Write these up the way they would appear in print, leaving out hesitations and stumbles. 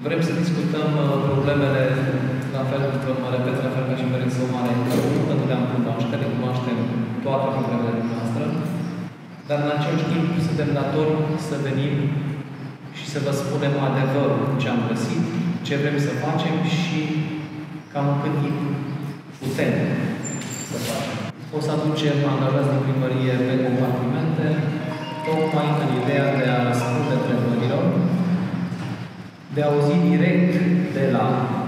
Vrem să discutăm problemele, la fel, mă repet, la fel ca și Merețul Mare, că nu le-am cunoaște, le cunoaștem toate problemele noastre, dar în același timp suntem datori să venim și să vă spunem adevărul, ce am găsit, ce vrem să facem și cam cât timp putem să facem. O să aducem angajați din primărie pe compartimente, tocmai în ideea de a răspunde întrebărilor, de a auzi direct de la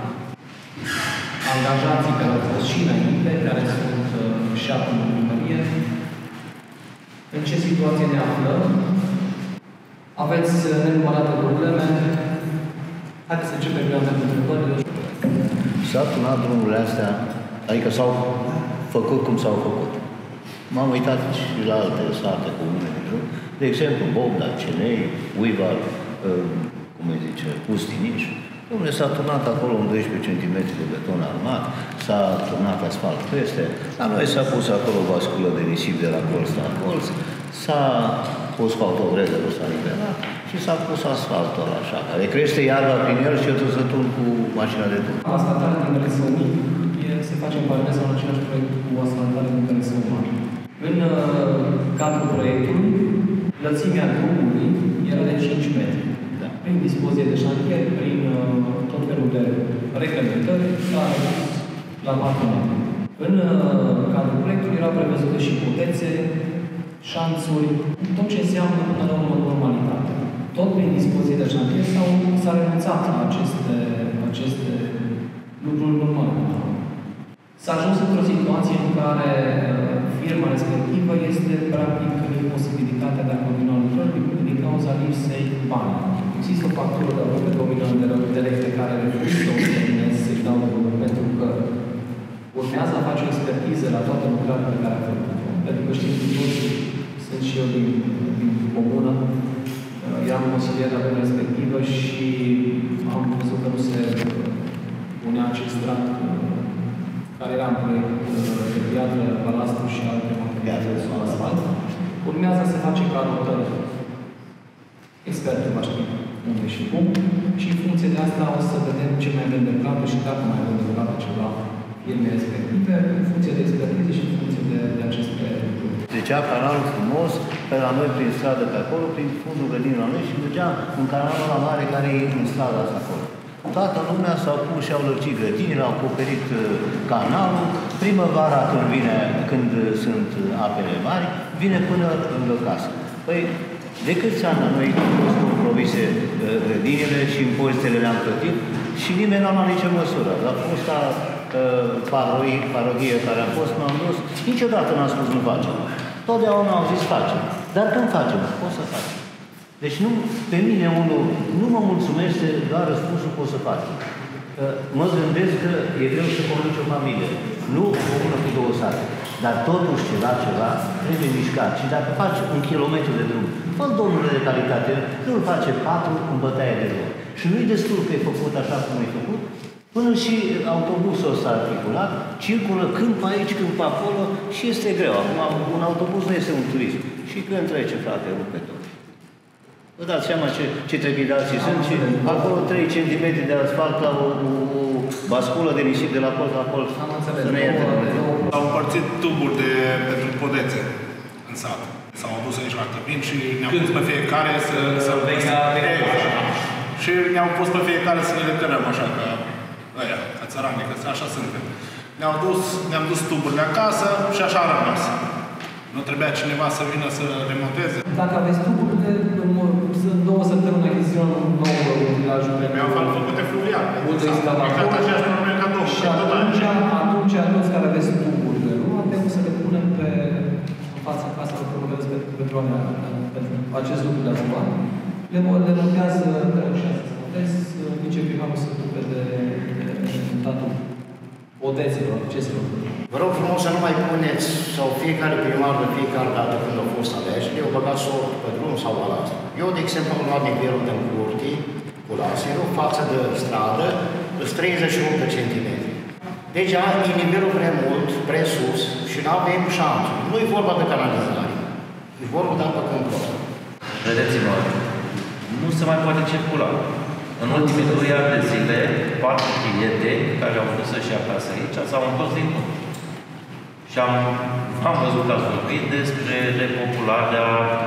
angajații care au fost și înainte, care sunt și acum în primărie, în ce situație ne aflăm. Aveți nenumărate probleme. Haideți să începem cu întrebările. S-au tunat drumurile astea, adică s-au făcut cum s-au făcut. M-am uitat și la alte sate comune de jur. De exemplu, Bogda, Cenei, Uivar, cum îi zice, Pustiniș. Dom'le, s-a turnat acolo un 12 cm de beton armat, s-a turnat asfalt peste, la noi s-a pus acolo o basculă de nisip de la colț la colț, s-a pus autogrezerul, s-a liberat și s-a pus asfaltul așa, care crește iarba prin el și eu trebuie să turn cu mașina de turn. Asfaltarea din Merețul Mic se face în paralel sau în același proiect cu asfaltarea din Merețul Mare. În cadrul proiectului, lățimea drumului era de 5 metri. Prin dispoziție de șantier, prin tot felul de reglementări la 4 metri. În cadrul proiectului erau prevăzute și potețe, șanțuri, tot ce înseamnă până la urmă normalitate. Tot prin dispoziție de șantier s-a renunțat la aceste lucruri normale. S-a ajuns într-o situație în care firma respectivă este practic în imposibilitatea de a continua lucrările din cauza lipsei bani. Există o factură de aproape 2 milioane de lei pe care refuză să-i dau pentru că urmează a face o expertiză la toată lucrarea pe care a făcut-o. Pentru că știm că toți, sunt și eu din comună, eram consilier la vremea respectivă și am văzut că nu se punea acest strat care era în proiect de piatră, balastru și alte materiale sau asfalt. Urmează să se face calotări. Expertul va ști unde și cum. Și în funcție de asta o să vedem ce mai avem de plată și dacă mai avem de plată ceva firme respective, în funcție de expertiză și în funcție de aceste lucruri. Trecea canalul frumos pe la noi prin stradă pe acolo, prin fundul grădinii la noi și mergea în canalul la mare care e în strada asta acolo. Toată lumea s-au pus și au lărgit grădinile, au acoperit canalul. Primăvara, când sunt apele mari, vine până lângă casă. Păi, de câți ani noi am provise grădinile și impozitele le-am plătit și nimeni n-a luat nicio măsură. La fosta parohie care a fost, m-am dus, niciodată n-am spus nu facem. Totdeauna au zis facem. Dar când facem? O să facem. Deci pe mine unul nu mă mulțumește doar răspunsul că o să facem. Mă gândesc că e greu să conduci o familie. Nu o mână cu 2 sate. Dar totuși ceva trebuie mișcat. Și dacă faci 1 kilometru de drum, fă domnule de calitate, nu-l face 4 în bătaie de drum. Și nu-i destul că e făcut așa cum e făcut, până și autobusul ăsta articulat, circulă când pe aici, când pe acolo și este greu. Acum, un autobuz nu este un turist. Și când trece, frate, rupe tot. Vă dați seama ce trepidații sunt și acolo 3 cm de asfalt la o basculă de nisip de la colț la colț. Am înțeles. Au împărțit tuburi pentru podețe în sat. S-au adus aici la Tăpin și ne-au pus pe fiecare să și ne-au pus pe fiecare să ne lucrăm așa ca ăia, ca țăranii, că așa suntem. Ne-am dus tuburile acasă și așa a rămas. Nu trebuia cineva să vină să remonteze. Dacă aveți tuburile, sunt 2 săptămâni achiziționăm un nou utilaj. Mi-au făcute fluvial. Multă excavator. Și atunci toți care aveți tuburile, nu trebuie să le punem pe fața caselor pentru acest lucru de asfalt. Le montează și viceprimarul să ocupe de rezultatul podețelor, acestor. Vă rog frumos să nu mai puneți, sau fiecare primar de fiecare dată când au fost aleși, eu băgat sortul pe drum sau la asta. Eu, de exemplu, la nivelul de curtii, cu laserul, față de stradă, sunt 38 de centimetri. Deci e nivelul prea mult, prea sus și nu avem șanțuri. Nu e vorba de canalizare, e vorba de apă control. Vedeți-vă, nu se mai poate circula. În ultimii 2 ani de zile, 4 prieteni care au vrut să-și ia casă aici s-au întors din nou. Și am văzut că ați vorbit despre repopularea,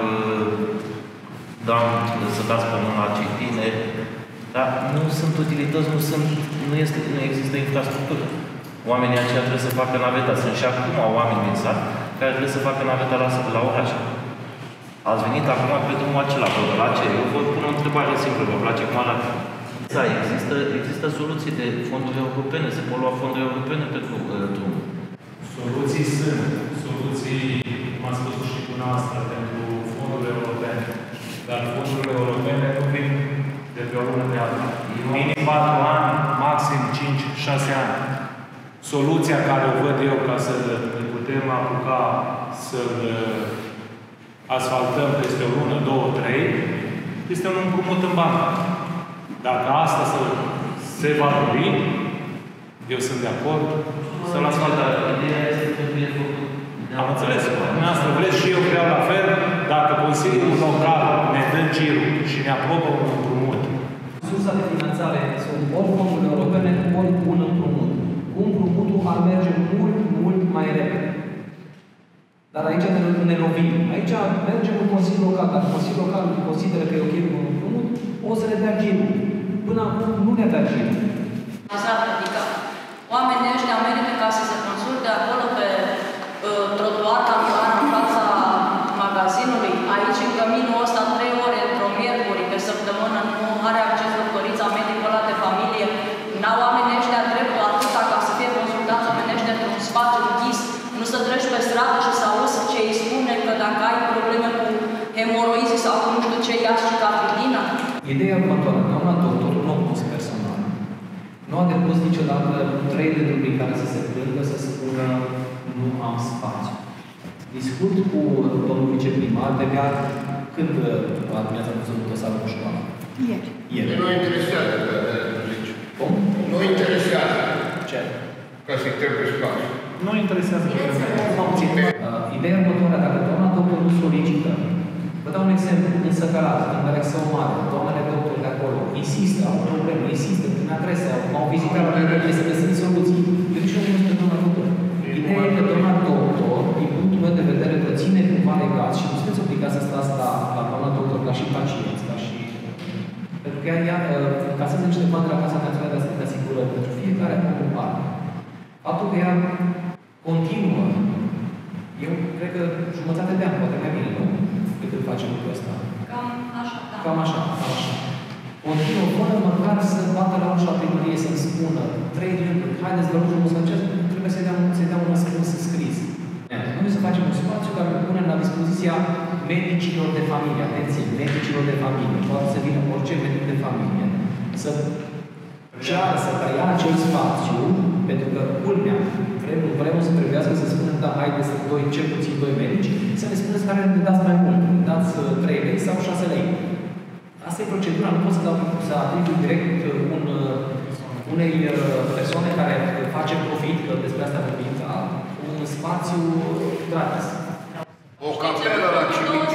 să dați pe mâna cei tineri, dar nu sunt utilități, nu există infrastructură. Oamenii aceia trebuie să facă naveta. Sunt și acum oameni din sat care trebuie să facă naveta la oraș. Ați venit acum pe drumul acela, vă place? Eu vă pun o întrebare simplă, vă place cum arată? Da, există soluții de fonduri europene, se pot lua fonduri europene pentru drum. Soluții sunt. Soluții, cum a spus și dumneavoastră, pentru fondurile europene. Dar fondurile europene nu vin de pe o lună de alta. Minim 4 ani, maxim 5-6 ani. Soluția care o văd eu ca să ne putem apuca să-l asfaltăm peste o lună, 2, 3, este un împrumut în bancă. Dacă asta se va dori, eu sunt de acord să-l asfaltăm. Am înțeles. Dumneavoastră vreți și eu vreau la fel. Dacă Consiliul Local ne dă girul și ne aprobă un împrumut. Sursa de finanțare sunt ori fondurile europene, ori un împrumut. Cu împrumutul ar merge mult mai repede. Dar aici ne lovim. Aici mergem în Consiliul Local. Dacă Consiliul Local consideră că e ok cu un împrumut, o să le dea girul. Până acum nu ne dea girul. Adică oamenii ăștia merită ca să se consulte acolo pe trotuar camioană în fața magazinului. Aici, în căminul ăsta, 3 ore într-o miercuri pe săptămână, nu are acces doctorița medicul ăla de familie. N-au oamenii ăștia dreptul atâta ca să fie consultați omenește într-un spațiu închis. Nu să treci pe stradă și să auzi ce îi spune că dacă ai probleme cu hemoroizi sau cu nu știu ce, ia și cafetină. Ideea următoare, doamna doctor, nu a pus personal. Nu a depus niciodată 3 luni prin care să se plângă, să spună nu am spațiu. Discut cu domnul viceprimar, de-abia când ați văzut dosarul cu școala? Ieri. Nu interesează, zici. Cum? Nu interesează. Ce? Ca să-i trebuie spațiu. Nu interesează pe Ideea următoare, dacă doamna doctor nu solicită, vă dau un exemplu, în Săcărat, în Berexău Mare, doamnele doctor de acolo, insistă, au probleme, insistă, prin adrese, m-au vizitat la mine, trebuie să găsim soluții. Eu nici nu spun pe doamna doctor. Ideea e că doamna doctor, din punctul meu de vedere, vă ține cumva legat și nu sunteți obligați să stați la doamna doctor ca și pacienți, ca și... Pentru că ea încasează niște bani de la Casa Națională de Asigurări pentru fiecare om în parte. Faptul că ea continuă, eu cred că jumătate de an, poate mai bine, nu? Cât face lucrul ăsta. Cam așa, da. Cam așa, cam așa. Continuă, fără măcar să bată la ușa primăriei să-mi spună 3 rânduri, haideți vă rog frumos să încerc, trebuie să-i dea un răspuns scris. Noi să facem un spațiu care îl punem la dispoziția medicilor de familie. Atenție, medicilor de familie. Poate să vină orice medic de familie. Să ceară să preia acel spațiu, pentru că, culmea, vrem să trebuiască să spunem, da, haideți să cel puțin 2 medici, să ne spuneți care ne dați mai mult. Ne dați 3 lei sau 6 lei. Asta e procedura, nu pot să atribui direct unei persoane care face profit, că despre asta vorbim, un spațiu gratis. O capelă la Cimic